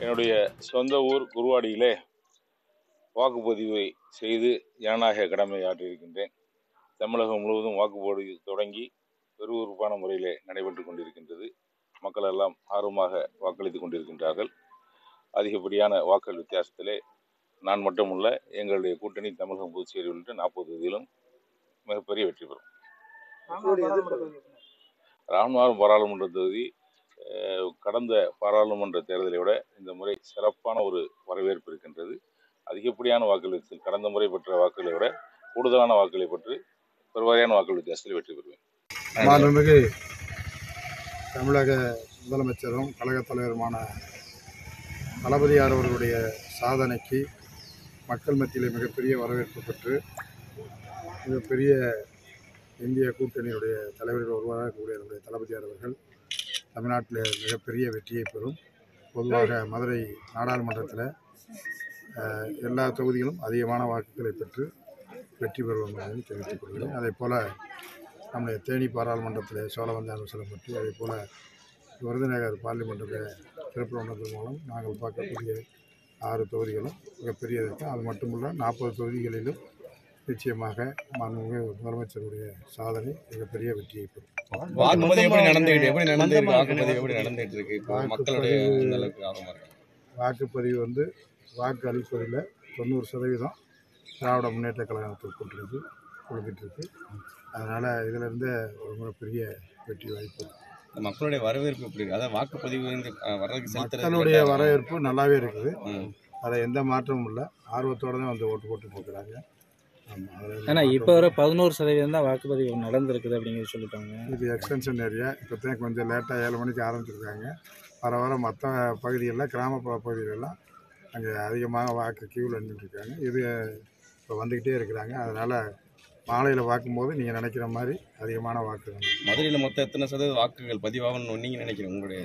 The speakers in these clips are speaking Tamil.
என்னுடைய சொந்த ஊர் குருவாடியிலே வாக்குப்பதிவை செய்து ஜனநாயக கடமை ஆற்றியிருக்கின்றேன். தமிழகம் முழுவதும் வாக்குப்பதிவு தொடங்கி விறுவிறுப்பான முறையிலே நடைபெற்றுக் கொண்டிருக்கின்றது. மக்கள் எல்லாம் ஆர்வமாக வாக்களித்துக் கொண்டிருக்கின்றார்கள். அதிகப்படியான வாக்குகள் வித்தியாசத்திலே நான் மட்டுமல்ல, எங்களுடைய கூட்டணி தமிழகம் புதுச்சேரி உள்ளிட்ட 40 தொகுதியிலும் மிகப்பெரிய வெற்றி பெறும். ராமநாதபுரம் பாராளுமன்ற தொகுதி கடந்த பாராளுமன்ற தேர்தலை விட இந்த முறை சிறப்பான ஒரு வரவேற்பு இருக்கின்றது. அதிகப்படியான வாக்குகள் கடந்த முறை பெற்ற வாக்குகளை விட கூடுதலான வாக்குகளை பெற்று பெருவாரியான வாக்குகள் வித்தியாசத்தில் வெற்றி பெறுவேன். மாண்புமிகு தமிழக முதலமைச்சரும் கழகத் தலைவருமான தளபதியார் அவர்களுடைய சாதனைக்கு மக்கள் மத்தியில் மிகப்பெரிய வரவேற்பு பெற்று மிகப்பெரிய இந்திய கூட்டணியுடைய தலைவர்கள் ஒருவராக கூடிய நம்முடைய தளபதியார் அவர்கள் தமிழ்நாட்டில் மிகப்பெரிய வெற்றியை பெறும். பொதுவாக மதுரை நாடாளுமன்றத்தில் எல்லா தொகுதிகளும் அதிகமான வாக்குகளை பெற்று வெற்றி பெறுவோம் என்பதை தெரிவித்துக் கொள்கிறேன். அதே போல் நம்முடைய தேனி பாராளுமன்றத்தில் சோழவந்தான் செல்லப்பட்டு, அதே போல் விருதுநகர் பார்லிமெண்ட்டில் திருப்பரங்குன்றம் மூலம் நாங்கள் பார்க்கக்கூடிய 6 தொகுதிகளும் மிகப்பெரிய இருக்கும். அது மட்டுமல்ல 40 தொகுதிகளிலும் நிச்சயமாக மாண்புமிகு முதலமைச்சருடைய சாதனை மிகப்பெரிய வெற்றியை பெறும். வாக்குப்பதிவு வாக்கு அளிப்பதில் 90% திராவிட முன்னேற்ற கழகத்தில் கூட்டணிக்கு கொடுத்துட்டு இருக்கு. அதனால் இதிலிருந்து ஒரு மிகப்பெரிய வெற்றி வாய்ப்பு. மக்களுடைய வரவேற்பு எப்படி இருக்கு? அதாவது வாக்குப்பதிவு மக்களுடைய வரவேற்பு நல்லாவே இருக்குது. அதை எந்த மாற்றமும் இல்லை. ஆர்வத்தோடு தான் வந்து ஓட்டு போட்டுட்டு இருக்கிறாங்க. ஆனால் இப்போ வர 11% தான் வாக்குப்பதிவு நடந்திருக்குது அப்படிங்கிறது சொல்லிட்டாங்க. இது எக்ஸ்டென்ஷன் ஏரியா. இப்போ தான் கொஞ்சம் லேட்டாக 7 மணிக்கு ஆரம்பிச்சிருக்காங்க. வர மற்ற பகுதிகளில் கிராமப்புற பகுதிகளெல்லாம் அங்கே அதிகமாக வாக்கு கியூவில் நின்றுட்டுருக்காங்க. இது இப்போ வந்துக்கிட்டே இருக்கிறாங்க. அதனால் மாலையில் பார்க்கும்போது நீங்கள் நினைக்கிற மாதிரி அதிகமான வாக்குகள். மதுரையில் மொத்தம் எத்தனை சதவீத வாக்குகள் பதிவாகணும்னு நீங்கள் நினைக்கிறீங்க? உங்களுடைய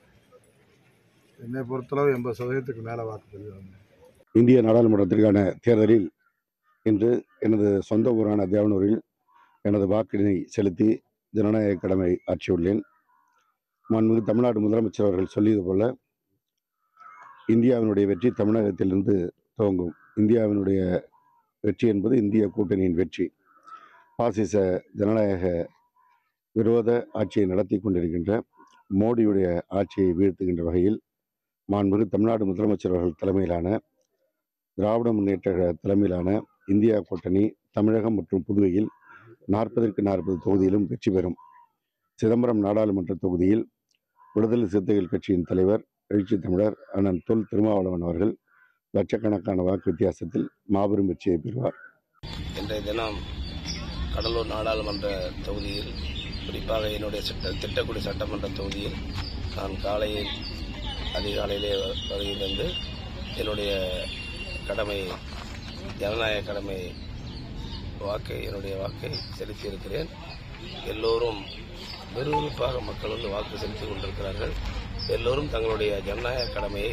என்னை பொறுத்தளவு 80% மேலே வாக்குப்பதிவாகும். இந்திய நாடாளுமன்றத்திற்கான தேர்தலில் இன்று எனது சொந்த ஊரான தேவனூரில் எனது வாக்கினை செலுத்தி ஜனநாயக கடமை ஆற்றியுள்ளேன். மாண்புமிகு தமிழ்நாடு முதலமைச்சர் அவர்கள் சொல்லியது போல இந்தியாவினுடைய வெற்றி தமிழகத்திலிருந்து துவங்கும். இந்தியாவினுடைய வெற்றி என்பது இந்திய கூட்டணியின் வெற்றி. பாசிச ஜனநாயக விரோத ஆட்சியை நடத்தி கொண்டிருக்கின்ற மோடியுடைய ஆட்சியை வீழ்த்துகின்ற வகையில் மாண்புமிகு தமிழ்நாடு முதலமைச்சர் அவர்கள் தலைமையிலான திராவிட முன்னேற்ற தலைமையிலான இந்தியா கூட்டணி தமிழகம் மற்றும் புதுவையில் 40க்கு 40 தொகுதியிலும் வெற்றி பெறும். சிதம்பரம் நாடாளுமன்ற தொகுதியில் விடுதலை சிறுத்தைகள் கட்சியின் தலைவர் எழுச்சி தமிழர் அண்ணன் தொல் திருமாவளவன் அவர்கள் லட்சக்கணக்கான வாக்கு வித்தியாசத்தில் மாபெரும் வெற்றியை பெறுவார். இன்றைய தினம் கடலூர் நாடாளுமன்ற தொகுதியில், குறிப்பாக என்னுடைய திட்டக்குடி சட்டமன்ற தொகுதியில் நான் காலையில் அதிகாலையிலே வருகிறது என்னுடைய கடமை, ஜனநாயக கடமை என்னுடைய வாக்கை செலுத்தியிருக்கிறேன். எல்லோரும் விறுவிறுப்பாக மக்கள் வாக்கு செலுத்திக் கொண்டிருக்கிறார்கள். எல்லோரும் தங்களுடைய ஜனநாயக கடமையை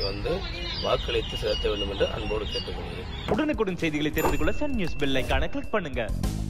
வாக்களித்து செலுத்த வேண்டும் என்று அன்போடு கேட்டுக்கொள்கிறேன். உடனுக்குடன் செய்திகளை தெரிந்து கொள்ள சன் நியூஸ் பெல் ஐகானை கிளிக் பண்ணுங்க.